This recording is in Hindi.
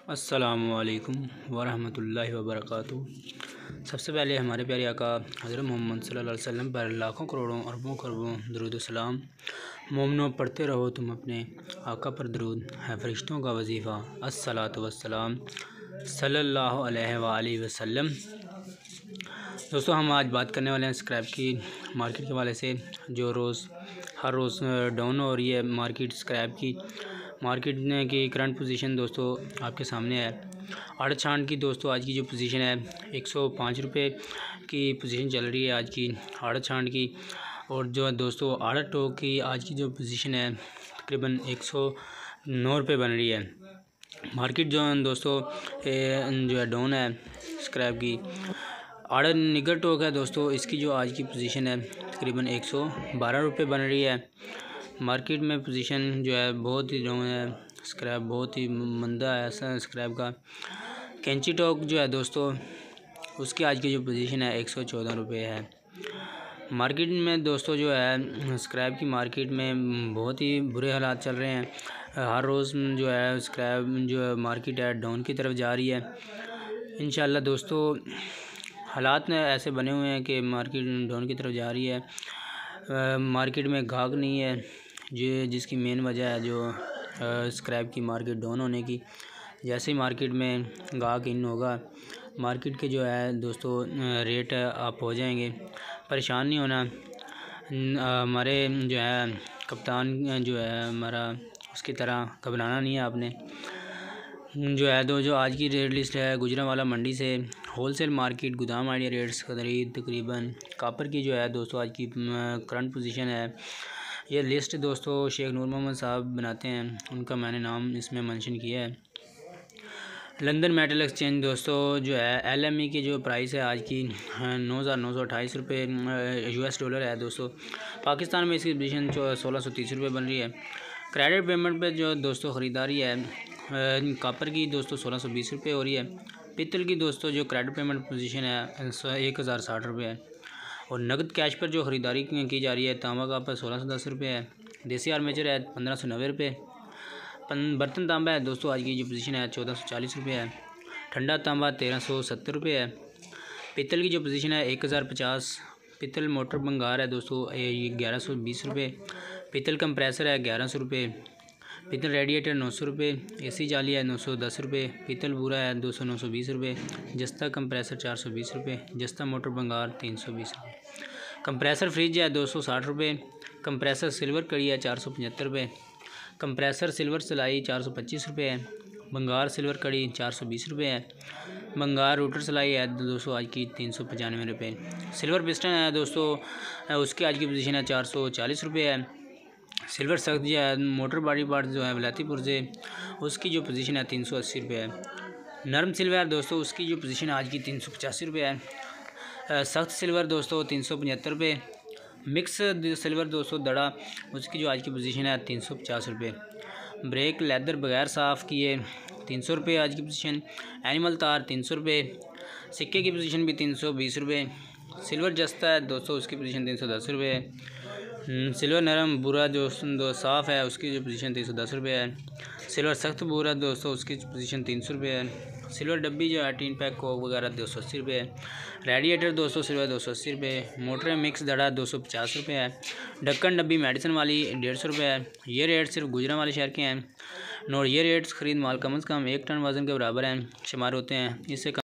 अस्सलामुअलैकुम वरहमतुल्लाहि वबरकातुहू। सबसे पहले हमारे प्यारे आका हज़रत मोहम्मद सल्लल्लाहु अलैहि वसल्लम पर लाखों करोड़ों अरबों खरबों दरूद सलाम। मोमिनो पढ़ते रहो तुम अपने आका पर दरूद, है फ़रिश्तों का वजीफ़ा अस्सलातु वस्सलाम सल्लल्लाहु अलैहि वसल्लम। दोस्तों, हम आज बात करने वाले हैं स्क्रैप की मार्केट के हवाले से, जो हर रोज़ डाउन हो रही है मार्केट। स्क्रैप की मार्केट की करंट पोजीशन दोस्तों आपके सामने है। आड़ छांड की दोस्तों आज की जो पोजीशन है 105 रुपये की पोजीशन चल रही है आज की आड़ छांड की। और जो है दोस्तों आड़ टोक की आज की जो पोजीशन है तकरीबन 109 रुपये बन रही है। मार्केट जो है दोस्तों जो है डाउन है स्क्रैप की। आड़ निगर टोक है दोस्तों, इसकी जो आज की पोजीशन है तकरीबन 112 रुपये बन रही है। मार्केट में पोजीशन जो है बहुत ही डाउन है, स्क्रैप बहुत ही मंदा है ऐसा स्क्रैप का। कैंची टॉक जो है दोस्तों उसकी आज की जो पोजीशन है 114 रुपये है। मार्केट में दोस्तों जो है स्क्रैप की मार्केट में बहुत ही बुरे हालात चल रहे हैं। हर रोज़ जो है स्क्रैप जो है मार्केट है डाउन की तरफ जा रही है। इंशाल्लाह दोस्तों हालात ऐसे बने हुए हैं कि मार्केट डाउन की तरफ जा रही है। मार्केट में गाहक नहीं है, जो जिसकी मेन वजह है जो स्क्रैप की मार्केट डाउन होने की। जैसे ही मार्केट में गाहक इन होगा मार्केट के जो है दोस्तों रेट अप हो जाएंगे। परेशान नहीं होना। हमारे जो है कप्तान जो है हमारा, उसकी तरह घबराना नहीं है आपने। जो है जो आज की रेट लिस्ट है गुजरांवाला मंडी से होलसेल मार्केट गोदाम आइडिया रेट्स खरीद तकरीबन कापर की जो है दोस्तों आज की करंट पोजीशन है। ये लिस्ट दोस्तों शेख नूर मोहम्मद साहब बनाते हैं, उनका मैंने नाम इसमें मेंशन किया है। लंदन मेटल एक्सचेंज दोस्तों जो है LME की जो प्राइस है आज की 9,928 रुपये US डॉलर है दोस्तों। पाकिस्तान में इसकी पोजीशन 1,630 रुपये बन रही है। क्रेडिट पेमेंट पे जो दोस्तों ख़रीदारी है कापर की दोस्तों 1,620 रुपये हो रही है। पित्तल की दोस्तों जो क्रेडिट पेमेंट पोजीशन है 1,060 रुपये है। और नकद कैश पर जो ख़रीदारी की जा रही है तांबा का पर 1,610 रुपये है। देसी आर्मेचर है 1,590 रुपये। बर्तन तांबा है दोस्तों आज की जो पोजीशन है 1,440 रुपये है। ठंडा तांबा 1,370 रुपये है। पित्तल की जो पोजीशन है 1,050। पित्तल मोटर बंगार है दोस्तों 1,120 रुपये। पित्तल कंप्रेसर है 1,100 रुपये। पित्तल रेडिएटर 900 रुपये। AC जाली है 910 रुपये। पित्तल बूरा है 200-920 रुपये। जस्ता कंप्रेसर 420 रुपये। जस्ता मोटर बंगार 320 रुपये। कंप्रेसर फ्रिज है 260 रुपये। कंप्रेसर सिल्वर कड़ी है 475 रुपये। कंप्रेसर सिल्वर सिलाई 425 रुपये है। बंगार सिल्वर कड़ी 420 रुपये है। बंगार रूटर सिलाई है दोस्तों आज की 395 रुपये। सिल्वर पिस्टन है दोस्तों उसकी आज की पोजीशन है 440 रुपये है। सिल्वर सख्त जो है मोटर बॉडी पार्ट जो है वलातीपुर से, उसकी जो पोजीशन है 380 रुपये है। नरम सिल्वर दोस्तों उसकी जो पोजीशन आज की 385 रुपये है। सख्त सिल्वर दोस्तों 375 रुपये। मिक्स सिल्वर दोस्तों दड़ा उसकी जो आज की पोजीशन है 350 रुपये। ब्रेक लेदर बगैर साफ़ किए 300 रुपये आज की पोजीशन। एनिमल तार 300 रुपये। सिक्के की पोजीशन भी 320 रुपये। सिल्वर जस्ता है दोस्तों उसकी पोजीशन 310 रुपये है। सिल्वर नरम बुरा जो साफ़ है उसकी जो पोजीशन 310 रुपये है। सिल्वर सख्त बुरा दोस्तों उसकी पोजीशन 300 रुपये है। सिल्वर डब्बी जो है टीन पैक कोक वगैरह 280 रुपये है। रेडिएटर दोस्तों सिल्वर 280 रुपये। मोटर मिक्स दड़ा 250 रुपये है। ढक्कन डब्बी मेडिसिन वाली 150 रुपये है। ये रेट सिर्फ गुजरांवाले शहर के हैं। और ये रेट्स ख़रीद माल कम से कम 1 टन वज़न के बराबर हैं शुमार होते हैं। इससे